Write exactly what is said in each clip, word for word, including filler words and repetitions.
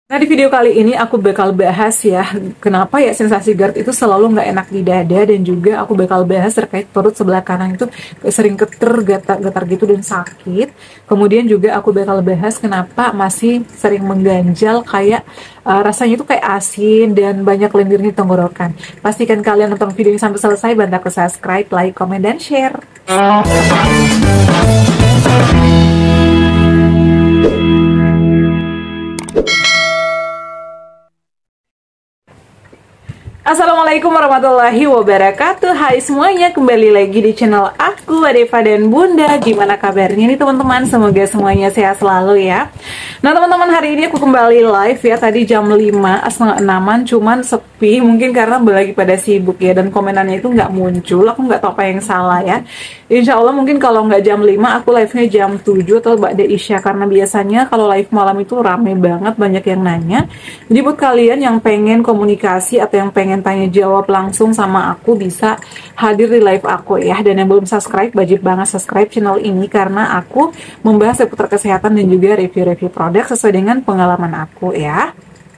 Nah, di video kali ini aku bakal bahas ya, kenapa ya sensasi GERD itu selalu nggak enak di dada, dan juga aku bakal bahas terkait perut sebelah kanan itu sering keter, gatar-gatar gitu dan sakit. Kemudian juga aku bakal bahas kenapa masih sering mengganjal, kayak uh, rasanya itu kayak asin dan banyak lendir di tenggorokan. Pastikan kalian nonton video ini sampai selesai, bantu aku subscribe, like, comment, dan share. Assalamualaikum warahmatullahi wabarakatuh. Hai semuanya, kembali lagi di channel aku, Adeva dan Bunda. Gimana kabarnya nih teman-teman? Semoga semuanya sehat selalu ya. Nah teman-teman, hari ini aku kembali live ya. Tadi jam lima, setengah enaman, cuman sepi. Mungkin karena lagi pada sibuk ya, dan komenannya itu nggak muncul. Aku nggak tahu apa yang salah ya. Insya Allah mungkin kalau nggak jam lima, aku live-nya jam tujuh atau ba'da isya. Karena biasanya kalau live malam itu rame banget, banyak yang nanya. Jadi buat kalian yang pengen komunikasi atau yang pengen tanya jawab langsung sama aku, bisa hadir di live aku ya. Dan yang belum subscribe, wajib banget subscribe channel ini, karena aku membahas seputar kesehatan dan juga review-review produk sesuai dengan pengalaman aku ya.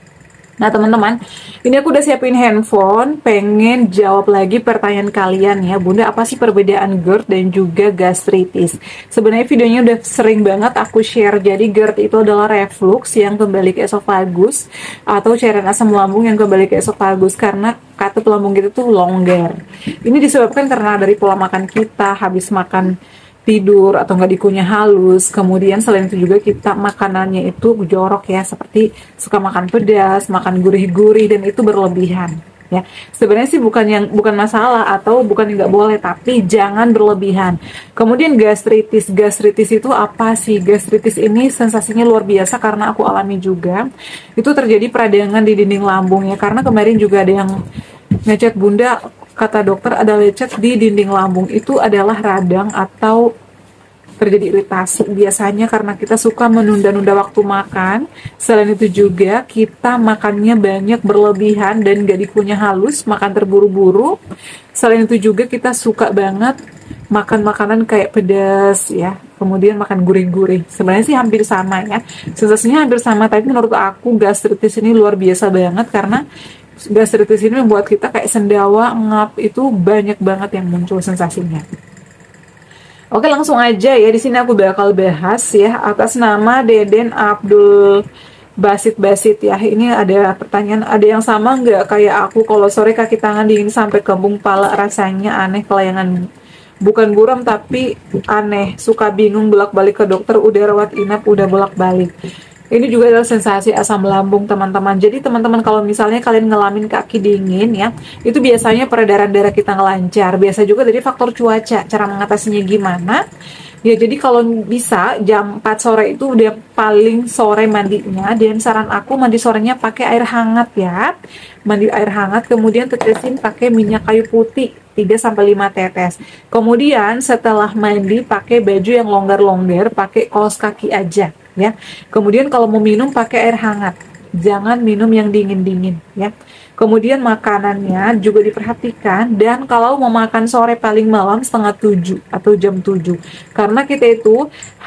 Nah teman-teman, ini aku udah siapin handphone, pengen jawab lagi pertanyaan kalian ya. Bunda, apa sih perbedaan GERD dan juga gastritis? Sebenarnya videonya udah sering banget aku share. Jadi GERD itu adalah reflux yang kembali ke esofagus, atau cairan asam lambung yang kembali ke esofagus karena katup lambung kita tuh longgar. Ini disebabkan karena dari pola makan kita, habis makan tidur atau nggak dikunyah halus. Kemudian selain itu juga kita makanannya itu jorok ya, seperti suka makan pedas, makan gurih-gurih, dan itu berlebihan ya. Sebenarnya sih bukan yang bukan masalah atau bukan yang nggak boleh, tapi jangan berlebihan. Kemudian gastritis, gastritis itu apa sih? Gastritis ini sensasinya luar biasa karena aku alami juga. Itu terjadi peradangan di dinding lambung ya, karena kemarin juga ada yang ngechat, Bunda, kata dokter ada lecet di dinding lambung. Itu adalah radang atau terjadi iritasi, biasanya karena kita suka menunda-nunda waktu makan. Selain itu juga kita makannya banyak berlebihan dan gak dikunyah halus, makan terburu-buru. Selain itu juga kita suka banget makan makanan kayak pedas ya, kemudian makan gurih-gurih. Sebenarnya sih hampir sama ya, sensasinya hampir sama, tapi menurut aku gastritis ini luar biasa banget, karena gastritis ini membuat kita kayak sendawa, ngap, itu banyak banget yang muncul sensasinya. Oke, langsung aja ya. Di sini aku bakal bahas ya atas nama Deden Abdul Basit Basit ya. Ini ada pertanyaan, ada yang sama nggak kayak aku, kalau sore kaki tangan dingin sampai kembung pala, rasanya aneh, kelayangan, bukan buram tapi aneh, suka bingung, bolak-balik ke dokter, udah rawat inap, udah bolak-balik. Ini juga adalah sensasi asam lambung teman-teman. Jadi teman-teman, kalau misalnya kalian ngalamin kaki dingin ya, itu biasanya peredaran darah kita ngelancar. Biasa juga dari faktor cuaca. Cara mengatasinya gimana? Ya jadi kalau bisa jam empat sore itu udah paling sore mandinya, dan saran aku mandi sorenya pakai air hangat ya. Mandi air hangat, kemudian tetesin pakai minyak kayu putih tiga sampai lima tetes. Kemudian setelah mandi pakai baju yang longgar-longgar, pakai kaos kaki aja ya. Kemudian kalau mau minum pakai air hangat, jangan minum yang dingin-dingin ya. Kemudian makanannya juga diperhatikan, dan kalau mau makan sore paling malam setengah tujuh atau jam tujuh, karena kita itu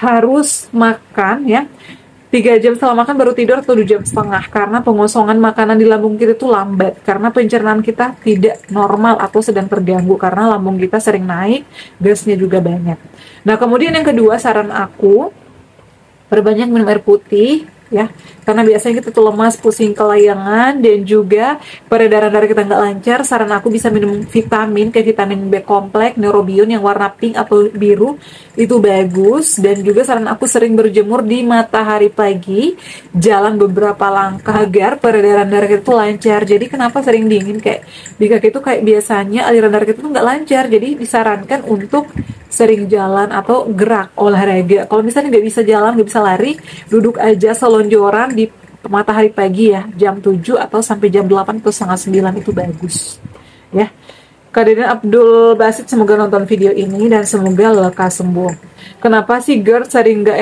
harus makan ya tiga jam setelah makan baru tidur, atau dua jam setengah, karena pengosongan makanan di lambung kita itu lambat, karena pencernaan kita tidak normal atau sedang terganggu, karena lambung kita sering naik, gasnya juga banyak. Nah kemudian yang kedua, saran aku perbanyak minum air putih ya, karena biasanya kita tuh lemas, pusing, kelayangan, dan juga peredaran darah kita nggak lancar. Saran aku bisa minum vitamin kayak vitamin B kompleks, neurobion yang warna pink atau biru, itu bagus. Dan juga saran aku sering berjemur di matahari pagi, jalan beberapa langkah agar peredaran darah kita tuh lancar. Jadi kenapa sering dingin kayak di kaki itu, kayak biasanya aliran darah kita tuh nggak lancar, jadi disarankan untuk sering jalan atau gerak, olahraga. Kalau misalnya nggak bisa jalan, nggak bisa lari, duduk aja selonjoran di matahari pagi ya, jam tujuh atau sampai jam delapan atau setengah sembilan, itu bagus ya. Kak Deden Abdul Basit, semoga nonton video ini dan semoga lekas sembuh. Kenapa sih GERD sering nggak enak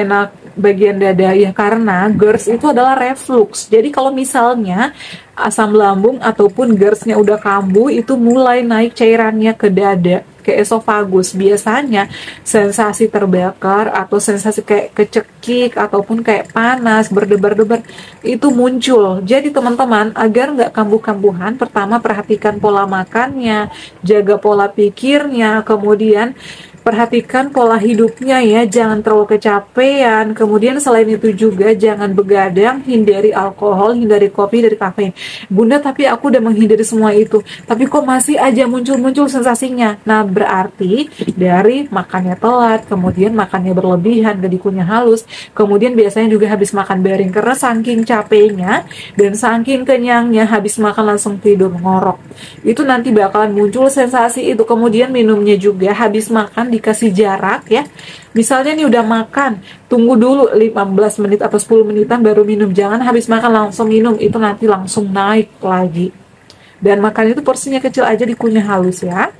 bagian dada ya, karena GERD itu adalah reflux. Jadi kalau misalnya asam lambung ataupun GERD-nya udah kambuh, itu mulai naik cairannya ke dada, ke esofagus. Biasanya sensasi terbakar atau sensasi kayak kecekik ataupun kayak panas, berdebar-debar itu muncul. Jadi teman-teman, agar nggak kambuh-kambuhan, pertama perhatikan pola makannya, jaga pola pikirnya, kemudian perhatikan pola hidupnya ya, jangan terlalu kecapean. Kemudian selain itu juga jangan begadang, hindari alkohol, hindari kopi, dari kafein. Bunda, tapi aku udah menghindari semua itu, tapi kok masih aja muncul-muncul sensasinya. Nah, berarti dari makannya telat, kemudian makannya berlebihan, gak dikunyah halus, kemudian biasanya juga habis makan bareng karena saking capeknya dan saking kenyangnya, habis makan langsung tidur ngorok. Itu nanti bakalan muncul sensasi itu. Kemudian minumnya juga habis makan dikasih jarak ya. Misalnya nih udah makan, tunggu dulu lima belas menit atau sepuluh menitan baru minum. Jangan habis makan langsung minum, itu nanti langsung naik lagi. Dan makan itu porsinya kecil aja, dikunyah halus ya.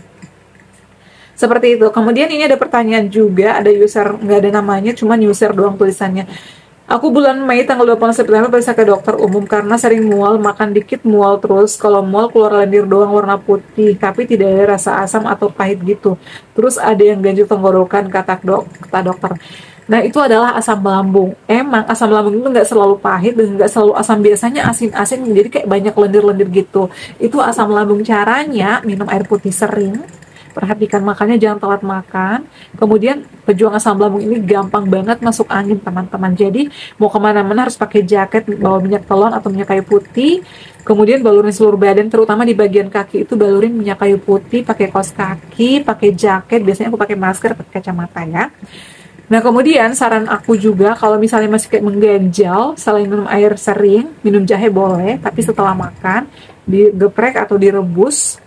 Seperti itu. Kemudian ini ada pertanyaan juga, ada user, nggak ada namanya, cuma user doang tulisannya. Aku bulan Mei tanggal dua puluh September periksa ke dokter umum karena sering mual, makan dikit mual terus. Kalau mual keluar lendir doang warna putih, tapi tidak ada rasa asam atau pahit gitu. Terus ada yang ganjil tenggorokan, kata dok, kata dokter. Nah, itu adalah asam lambung. Emang asam lambung itu nggak selalu pahit dan nggak selalu asam, biasanya asin-asin, jadi kayak banyak lendir-lendir gitu. Itu asam lambung. Caranya minum air putih sering. Perhatikan makannya, jangan telat makan. Kemudian pejuang asam lambung ini gampang banget masuk angin teman-teman. Jadi mau kemana-mana harus pakai jaket, bawa minyak telon atau minyak kayu putih. Kemudian balurin seluruh badan, terutama di bagian kaki itu balurin minyak kayu putih, pakai kaos kaki, pakai jaket. Biasanya aku pakai masker, pakai kacamata ya. Nah, kemudian saran aku juga kalau misalnya masih kayak mengganjal, selain minum air sering, minum jahe boleh, tapi setelah makan digeprek atau direbus.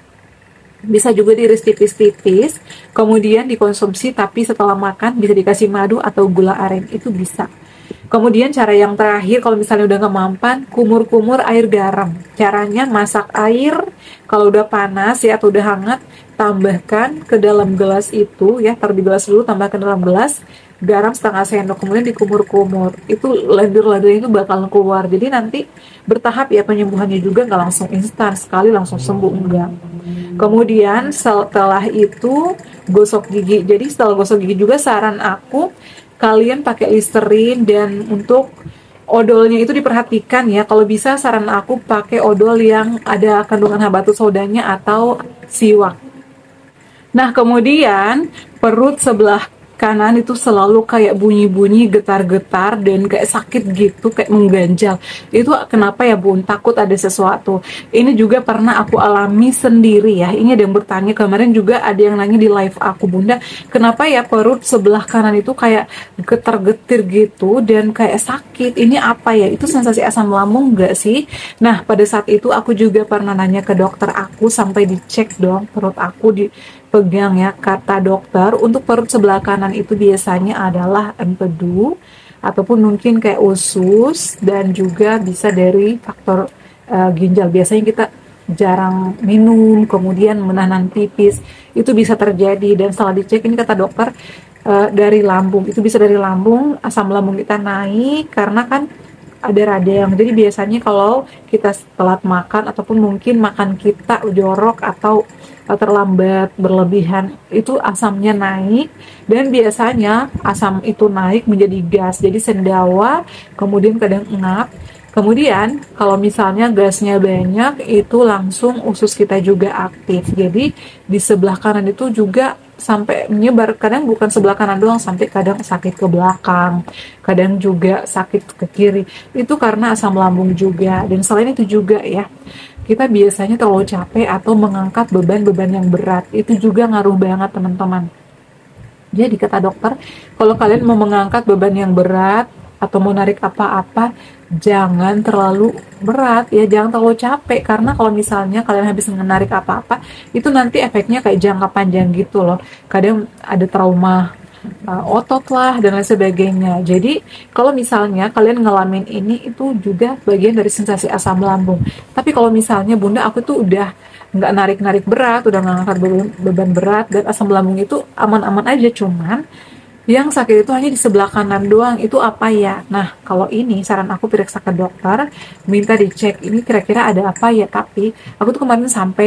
Bisa juga diiris tipis-tipis, kemudian dikonsumsi, tapi setelah makan bisa dikasih madu atau gula aren, itu bisa. Kemudian cara yang terakhir, kalau misalnya udah nggak mampan, kumur-kumur air garam. Caranya masak air, kalau udah panas ya atau udah hangat, tambahkan ke dalam gelas itu ya, taruh di gelas dulu, tambahkan dalam gelas, garam setengah sendok, kemudian dikumur-kumur. Itu lendir-lendir itu bakal keluar. Jadi nanti bertahap ya penyembuhannya juga, nggak langsung instan sekali langsung sembuh, enggak. Kemudian setelah itu gosok gigi. Jadi setelah gosok gigi juga saran aku kalian pakai Listerine, dan untuk odolnya itu diperhatikan ya. Kalau bisa saran aku pakai odol yang ada kandungan habatus sodanya atau siwak. Nah, kemudian perut sebelah kanan itu selalu kayak bunyi-bunyi, getar-getar, dan kayak sakit gitu, kayak mengganjal. Itu kenapa ya Bun? Takut ada sesuatu. Ini juga pernah aku alami sendiri ya. Ini ada yang bertanya, kemarin juga ada yang nanya di live aku, Bunda, kenapa ya perut sebelah kanan itu kayak getar-getir gitu dan kayak sakit? Ini apa ya? Itu sensasi asam lambung nggak sih? Nah, pada saat itu aku juga pernah nanya ke dokter aku, sampai dicek dong perut aku, di pegang ya, kata dokter untuk perut sebelah kanan itu biasanya adalah empedu ataupun mungkin kayak usus, dan juga bisa dari faktor uh, ginjal. Biasanya kita jarang minum, kemudian menahan pipis, itu bisa terjadi. Dan setelah dicek ini kata dokter uh, dari lambung, itu bisa dari lambung, asam lambung kita naik karena kan ada radang. Jadi biasanya kalau kita telat makan ataupun mungkin makan kita jorok atau terlambat berlebihan, itu asamnya naik, dan biasanya asam itu naik menjadi gas, jadi sendawa, kemudian kadang engap. Kemudian kalau misalnya gasnya banyak, itu langsung usus kita juga aktif. Jadi di sebelah kanan itu juga sampai menyebar, kadang bukan sebelah kanan doang, sampai kadang sakit ke belakang, kadang juga sakit ke kiri. Itu karena asam lambung juga. Dan selain itu juga ya, kita biasanya terlalu capek atau mengangkat beban-beban yang berat, itu juga ngaruh banget teman-teman. Jadi kata dokter, kalau kalian mau mengangkat beban yang berat atau mau narik apa-apa, jangan terlalu berat ya, jangan terlalu capek, karena kalau misalnya kalian habis menarik apa-apa, itu nanti efeknya kayak jangka panjang gitu loh. Kadang ada trauma uh, otot lah dan lain sebagainya. Jadi kalau misalnya kalian ngalamin ini, itu juga bagian dari sensasi asam lambung. Tapi kalau misalnya Bunda, aku tuh udah nggak narik-narik berat, udah nggak ngangkat beban, beban berat, dan asam lambung itu aman-aman aja, cuman Yang sakit itu hanya di sebelah kanan doang, itu apa ya? Nah, kalau ini saran aku periksa ke dokter, minta dicek ini kira-kira ada apa ya. Tapi aku tuh kemarin sampai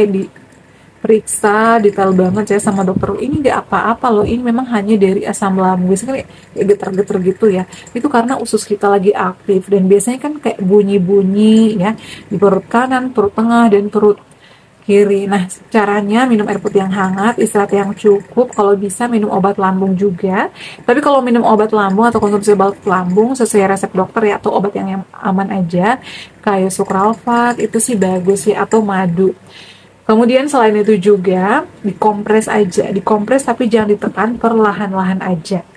diperiksa detail banget ya sama dokter, ini nggak apa-apa loh, ini memang hanya dari asam lambung. Biasanya kan kayak getar-getar gitu ya, itu karena usus kita lagi aktif, dan biasanya kan kayak bunyi-bunyi ya di perut kanan, perut tengah, dan perut kiri. Nah, caranya minum air putih yang hangat, istirahat yang cukup, kalau bisa minum obat lambung juga. Tapi kalau minum obat lambung atau konsumsi obat lambung sesuai resep dokter ya, atau obat yang, yang aman aja, kayak sukralfat, itu sih bagus ya, atau madu. Kemudian selain itu juga dikompres aja, dikompres tapi jangan ditekan, perlahan-lahan aja.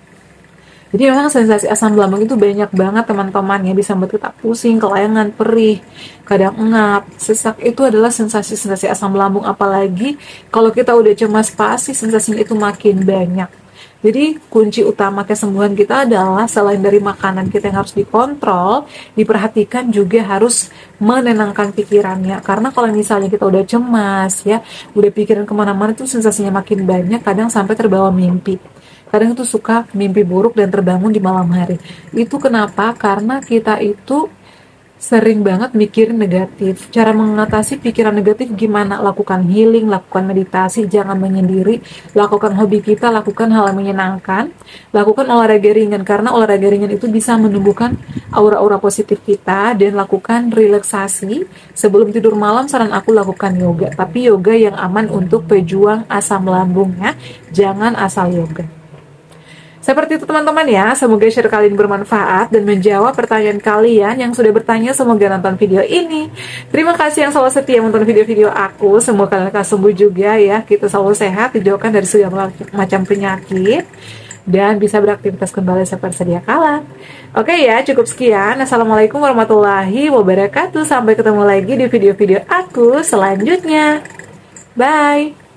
Jadi memang sensasi asam lambung itu banyak banget teman-teman ya, bisa membuat kita pusing, kelayangan, perih, kadang engap, sesak. Itu adalah sensasi-sensasi asam lambung, apalagi kalau kita udah cemas pasti sensasinya itu makin banyak. Jadi kunci utama kesembuhan kita adalah selain dari makanan kita yang harus dikontrol, diperhatikan juga harus menenangkan pikirannya. Karena kalau misalnya kita udah cemas ya, udah pikiran kemana-mana itu sensasinya makin banyak, kadang sampai terbawa mimpi. Kadang itu suka mimpi buruk dan terbangun di malam hari. Itu kenapa? Karena kita itu sering banget mikirin negatif. Cara mengatasi pikiran negatif gimana? Lakukan healing, lakukan meditasi, jangan menyendiri, lakukan hobi kita, lakukan hal yang menyenangkan, lakukan olahraga ringan, karena olahraga ringan itu bisa menumbuhkan aura-aura positif kita, dan lakukan relaksasi. Sebelum tidur malam saran aku lakukan yoga, tapi yoga yang aman untuk pejuang asam lambungnya, jangan asal yoga. Seperti itu teman-teman ya, semoga share kali ini bermanfaat dan menjawab pertanyaan kalian yang sudah bertanya. Semoga nonton video ini. Terima kasih yang selalu setia menonton video-video aku. Semoga kalian akan sembuh juga ya. Kita selalu sehat, dijauhkan dari segala macam penyakit, dan bisa beraktivitas kembali seperti sedia kala. Oke ya, cukup sekian. Assalamualaikum warahmatullahi wabarakatuh. Sampai ketemu lagi di video-video aku selanjutnya. Bye.